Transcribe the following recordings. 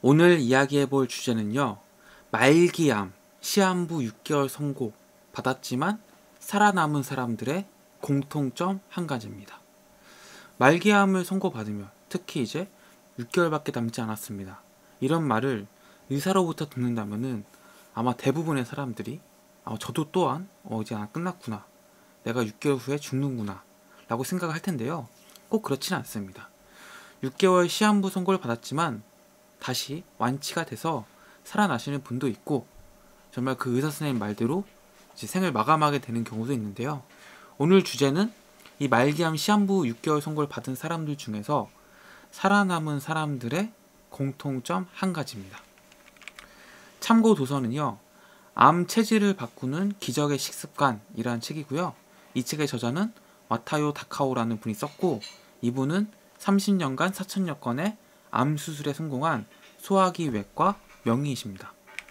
오늘 이야기해볼 주제는요. 말기암, 시한부 6개월 선고 받았지만 살아남은 사람들의 공통점 한 가지입니다. 말기암을 선고받으면 특히 이제 6개월밖에 남지 않았습니다. 이런 말을 의사로부터 듣는다면은 아마 대부분의 사람들이 저도 또한 이제 끝났구나. 내가 6개월 후에 죽는구나. 라고 생각을 할 텐데요. 꼭 그렇지는 않습니다. 6개월 시한부 선고를 받았지만 다시 완치가 돼서 살아나시는 분도 있고 정말 그 의사 선생님 말대로 이제 생을 마감하게 되는 경우도 있는데요. 오늘 주제는 이 말기암 시한부 6개월 선고를 받은 사람들 중에서 살아남은 사람들의 공통점 한 가지입니다. 참고 도서는요. 암 체질을 바꾸는 기적의 식습관이라는 책이고요. 이 책의 저자는 와타요 다카오라는 분이 썼고 이분은 30년간 4,000여 건의 암 수술에 성공한 소화기 외과 명의이십니다.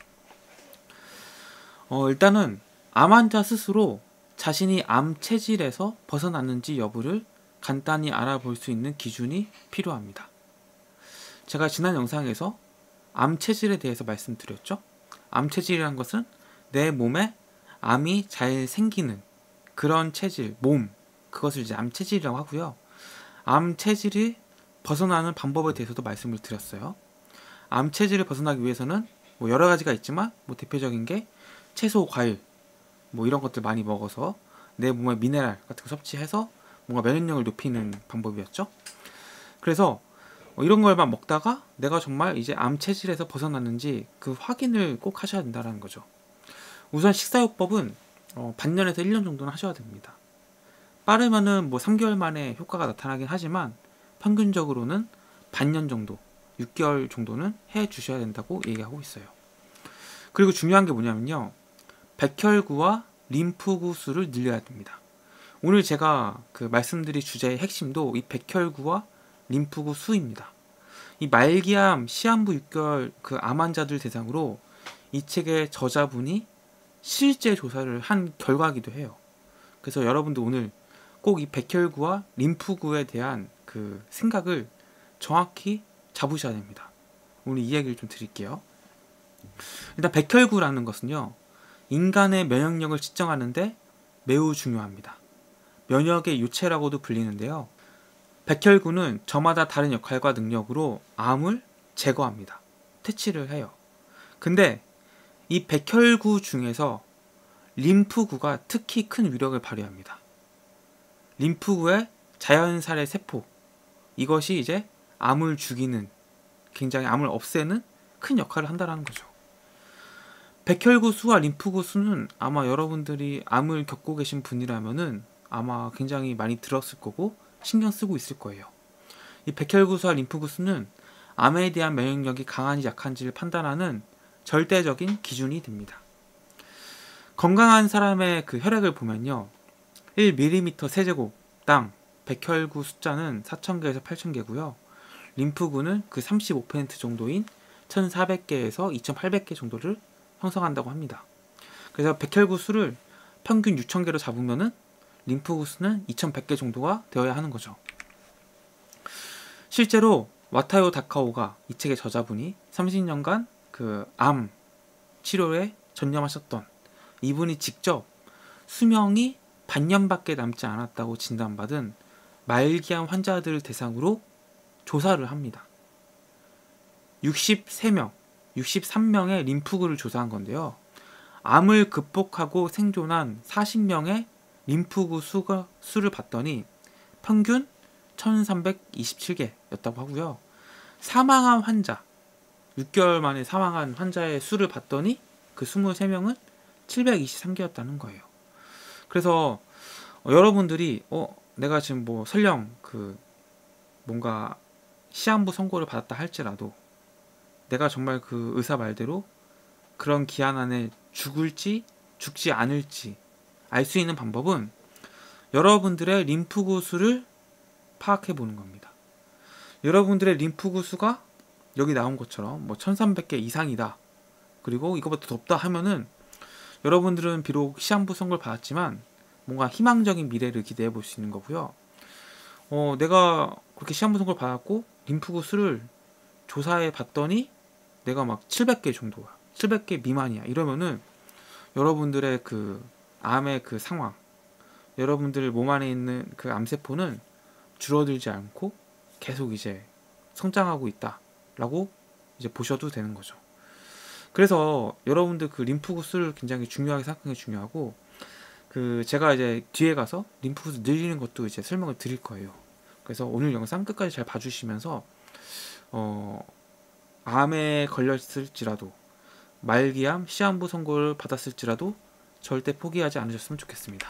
일단은 암 환자 스스로 자신이 암 체질에서 벗어났는지 여부를 간단히 알아볼 수 있는 기준이 필요합니다. 제가 지난 영상에서 암 체질에 대해서 말씀드렸죠. 암 체질이라는 것은 내 몸에 암이 잘 생기는 그런 체질, 몸, 그것을 이제 암 체질이라고 하고요. 암 체질이 벗어나는 방법에 대해서도 말씀을 드렸어요. 암 체질을 벗어나기 위해서는 여러 가지가 있지만 대표적인 게 채소, 과일 이런 것들 많이 먹어서 내 몸에 미네랄 같은 거 섭취해서 뭔가 면역력을 높이는 방법이었죠. 그래서 이런 걸만 먹다가 내가 정말 이제 암 체질에서 벗어났는지 그 확인을 꼭 하셔야 된다는 거죠. 우선 식사요법은 반년에서 1년 정도는 하셔야 됩니다. 빠르면은 3개월 만에 효과가 나타나긴 하지만 평균적으로는 반년 정도, 6개월 정도는 해 주셔야 된다고 얘기하고 있어요. 그리고 중요한 게 뭐냐면요. 백혈구와 림프구 수를 늘려야 됩니다. 오늘 제가 말씀드릴 주제의 핵심도 이 백혈구와 림프구 수입니다. 이 말기암 시한부 6개월 암 환자들 대상으로 이 책의 저자분이 실제 조사를 한 결과이기도 해요. 그래서 여러분도 오늘 꼭 이 백혈구와 림프구에 대한 생각을 정확히 잡으셔야 됩니다. 오늘 이 얘기를 좀 드릴게요. 일단 백혈구라는 것은요. 인간의 면역력을 측정하는데 매우 중요합니다. 면역의 요체라고도 불리는데요. 백혈구는 저마다 다른 역할과 능력으로 암을 제거합니다. 퇴치를 해요. 근데 이 백혈구 중에서 림프구가 특히 큰 위력을 발휘합니다. 림프구의 자연살의 세포, 이것이 이제 암을 죽이는, 굉장히 암을 없애는 큰 역할을 한다는 거죠. 백혈구 수와 림프구 수는 아마 여러분들이 암을 겪고 계신 분이라면은 아마 굉장히 많이 들었을 거고 신경 쓰고 있을 거예요. 이 백혈구 수와 림프구 수는 암에 대한 면역력이 강한지 약한지를 판단하는 절대적인 기준이 됩니다. 건강한 사람의 혈액을 보면요. 1mm 세제곱당 백혈구 숫자는 4,000개에서 8,000개고요. 림프구는 35% 정도인 1,400개에서 2,800개 정도를 형성한다고 합니다. 그래서 백혈구 수를 평균 6,000개로 잡으면은 림프구 수는 2,100개 정도가 되어야 하는 거죠. 실제로 와타요 다카오가 이 책의 저자분이 30년간 암 치료에 전념하셨던 이분이 직접 수명이 반년밖에 남지 않았다고 진단받은 말기암 환자들을 대상으로 조사를 합니다. 63명, 63명의 림프구를 조사한 건데요. 암을 극복하고 생존한 40명의 림프구 수를 봤더니 평균 1327개였다고 하고요. 사망한 환자, 6개월 만에 사망한 환자의 수를 봤더니 그 23명은 723개였다는 거예요. 그래서 여러분들이 내가 지금 설령 뭔가 시한부 선고를 받았다 할지라도 내가 정말 의사 말대로 그런 기한 안에 죽을지 죽지 않을지 알 수 있는 방법은 여러분들의 림프구 수를 파악해 보는 겁니다. 여러분들의 림프구 수가 여기 나온 것처럼 1300개 이상이다. 그리고 이거보다 더 없다 하면은 여러분들은 비록 시한부 선고를 받았지만 뭔가 희망적인 미래를 기대해 볼 수 있는 거고요. 내가 그렇게 시한부 선고를 받았고 림프구 수를 조사해 봤더니 내가 막 700개 정도야, 700개 미만이야 이러면은 여러분들의 그 암의 그 상황, 여러분들 몸 안에 있는 그 암세포는 줄어들지 않고 계속 이제 성장하고 있다라고 이제 보셔도 되는 거죠. 그래서 여러분들 그 림프구슬을 굉장히 중요하게 생각하는 게 중요하고, 그 제가 이제 뒤에 가서 림프구슬 늘리는 것도 이제 설명을 드릴 거예요. 그래서 오늘 영상 끝까지 잘 봐주시면서 암에 걸렸을지라도, 말기암, 시한부 선고를 받았을지라도 절대 포기하지 않으셨으면 좋겠습니다.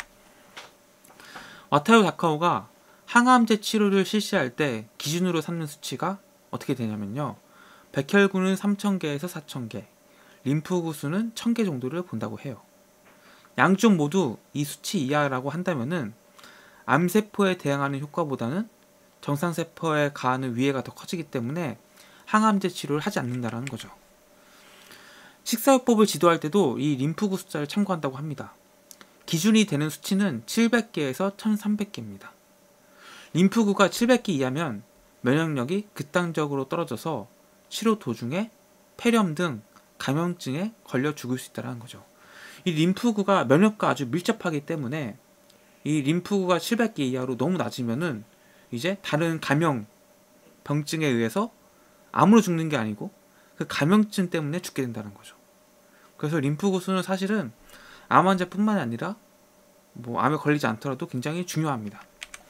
와타루 다카오가 항암제 치료를 실시할 때 기준으로 삼는 수치가 어떻게 되냐면요, 백혈구는 3000개에서 4000개, 림프구 수는 1000개 정도를 본다고 해요. 양쪽 모두 이 수치 이하라고 한다면은 암세포에 대항하는 효과보다는 정상세포에 가하는 위해가 더 커지기 때문에 항암제 치료를 하지 않는다라는 거죠. 식사요법을 지도할 때도 이 림프구 숫자를 참고한다고 합니다. 기준이 되는 수치는 700개에서 1300개입니다. 림프구가 700개 이하면 면역력이 극단적으로 떨어져서 치료 도중에 폐렴 등 감염증에 걸려 죽을 수 있다는 거죠. 이 림프구가 면역과 아주 밀접하기 때문에 이 림프구가 700개 이하로 너무 낮으면은 이제 다른 감염 병증에 의해서 암으로 죽는 게 아니고 그 감염증 때문에 죽게 된다는 거죠. 그래서 림프구 수는 사실은 암 환자뿐만 아니라 뭐 암에 걸리지 않더라도 굉장히 중요합니다.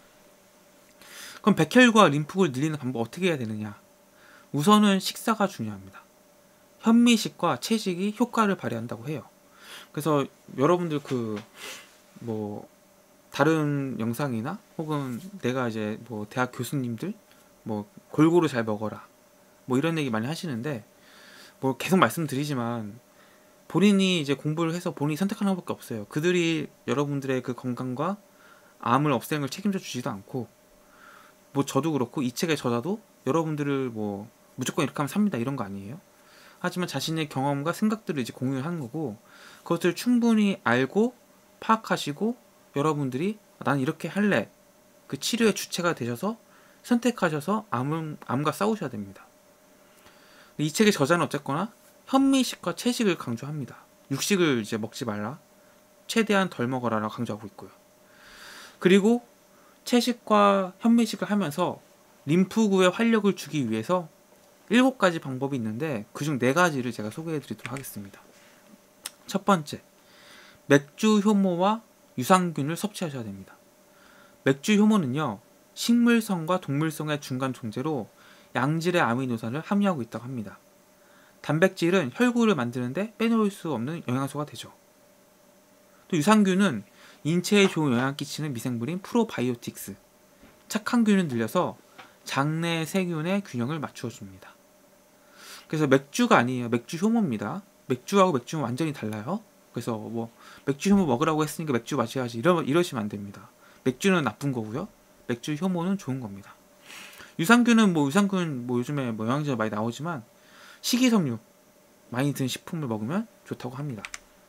그럼 백혈구와 림프구를 늘리는 방법 어떻게 해야 되느냐? 우선은 식사가 중요합니다. 현미식과 채식이 효과를 발휘한다고 해요. 그래서 여러분들 그 뭐 다른 영상이나 혹은 내가 이제 뭐 대학 교수님들 뭐 골고루 잘 먹어라 뭐 이런 얘기 많이 하시는데, 뭐 계속 말씀드리지만 본인이 이제 공부를 해서 본인이 선택하는 것밖에 없어요. 그들이 여러분들의 그 건강과 암을 없애는 걸 책임져 주지도 않고, 뭐 저도 그렇고 이 책의 저자도 여러분들을 뭐 무조건 이렇게 하면 삽니다 이런 거 아니에요. 하지만 자신의 경험과 생각들을 이제 공유를 하는 거고, 그것을 충분히 알고 파악하시고 여러분들이 나는 이렇게 할래, 그 치료의 주체가 되셔서 선택하셔서 암과 싸우셔야 됩니다. 이 책의 저자는 어쨌거나 현미식과 채식을 강조합니다. 육식을 이제 먹지 말라, 최대한 덜 먹어라라고 강조하고 있고요. 그리고 채식과 현미식을 하면서 림프구에 활력을 주기 위해서 7가지 방법이 있는데 그중 4가지를 제가 소개해 드리도록 하겠습니다. 첫 번째, 맥주 효모와 유산균을 섭취하셔야 됩니다. 맥주 효모는요, 식물성과 동물성의 중간 존재로 양질의 아미노산을 함유하고 있다고 합니다. 단백질은 혈구를 만드는데 빼놓을 수 없는 영양소가 되죠. 또 유산균은 인체에 좋은 영향을 끼치는 미생물인 프로바이오틱스, 착한 균을 늘려서 장내 세균의 균형을 맞추어줍니다. 그래서 맥주가 아니에요. 맥주 효모입니다. 맥주하고 맥주는 완전히 달라요. 그래서 뭐 맥주 효모 먹으라고 했으니까 맥주 마셔야지 이러시면 안 됩니다. 맥주는 나쁜 거고요, 맥주 효모는 좋은 겁니다. 유산균은 뭐 유산균 뭐 요즘에 뭐 영양제 많이 나오지만 식이섬유 많이 든 식품을 먹으면 좋다고 합니다.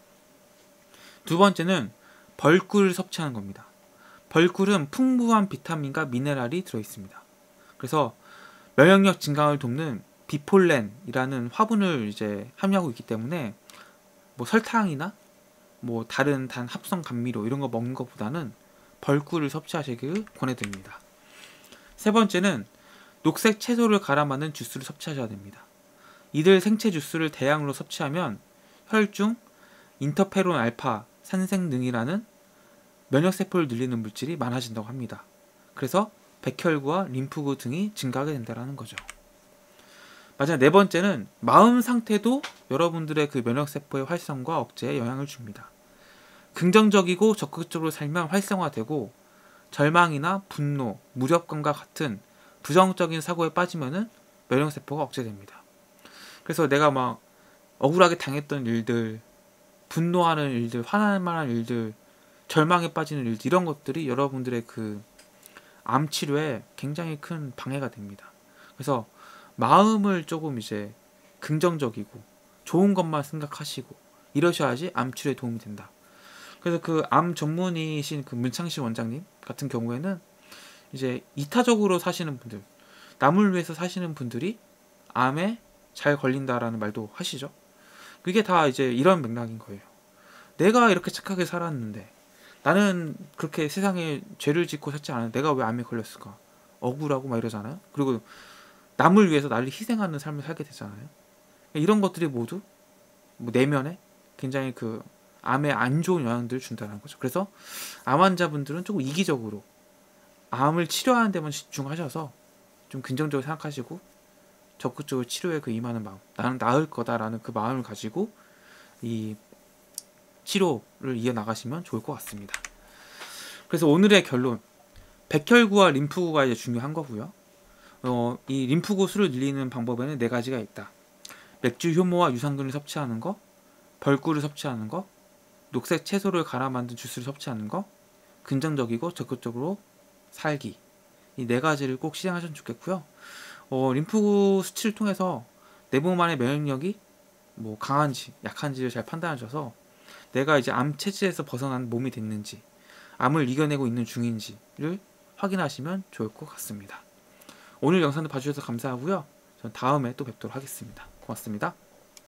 두 번째는 벌꿀을 섭취하는 겁니다. 벌꿀은 풍부한 비타민과 미네랄이 들어있습니다. 그래서 면역력 증강을 돕는 비폴렌이라는 화분을 이제 함유하고 있기 때문에 뭐 설탕이나 뭐 다른 단 합성 감미료 이런 거 먹는 것보다는 벌꿀을 섭취하시길 권해드립니다. 세 번째는 녹색 채소를 갈아 만든 주스를 섭취하셔야 됩니다. 이들 생채 주스를 대량으로 섭취하면 혈중 인터페론 알파 산생 등이라는 면역세포를 늘리는 물질이 많아진다고 합니다. 그래서 백혈구와 림프구 등이 증가하게 된다는 거죠. 마지막 4번째는 마음 상태도 여러분들의 그 면역세포의 활성과 억제에 영향을 줍니다. 긍정적이고 적극적으로 살면 활성화되고, 절망이나 분노, 무력감과 같은 부정적인 사고에 빠지면은 면역세포가 억제됩니다. 그래서 내가 막 억울하게 당했던 일들, 분노하는 일들, 화날 만한 일들, 절망에 빠지는 일들, 이런 것들이 여러분들의 그 암 치료에 굉장히 큰 방해가 됩니다. 그래서 마음을 조금 이제 긍정적이고 좋은 것만 생각하시고 이러셔야지 암 치료에 도움이 된다. 그래서 그 암 전문의신 그 문창실 원장님 같은 경우에는 이제 이타적으로 사시는 분들, 남을 위해서 사시는 분들이 암에 잘 걸린다라는 말도 하시죠. 그게 다 이제 이런 맥락인 거예요. 내가 이렇게 착하게 살았는데, 나는 그렇게 세상에 죄를 짓고 살지 않았는데 내가 왜 암에 걸렸을까? 억울하고 막 이러잖아요. 그리고 남을 위해서 나를 희생하는 삶을 살게 되잖아요. 이런 것들이 모두 뭐 내면에 굉장히 그 암에 안 좋은 영향들을 준다는 거죠. 그래서 암 환자분들은 조금 이기적으로 암을 치료하는 데만 집중하셔서 좀 긍정적으로 생각하시고 적극적으로 치료에 그 임하는 마음, 나는 나을 거다라는 그 마음을 가지고 이 치료를 이어나가시면 좋을 것 같습니다. 그래서 오늘의 결론, 백혈구와 림프구가 이제 중요한 거고요. 이 림프구 수를 늘리는 방법에는 네 가지가 있다. 맥주 효모와 유산균을 섭취하는 거, 벌꿀을 섭취하는 거, 녹색 채소를 갈아 만든 주스를 섭취하는 거, 긍정적이고 적극적으로 살기. 이 네 가지를 꼭 실행하시면 좋겠고요. 림프구 수치를 통해서 내 몸 안의 면역력이 뭐 강한지 약한지를 잘 판단하셔서 내가 이제 암 체질에서 벗어난 몸이 됐는지, 암을 이겨내고 있는 중인지를 확인하시면 좋을 것 같습니다. 오늘 영상도 봐주셔서 감사하고요. 전 다음에 또 뵙도록 하겠습니다. 고맙습니다.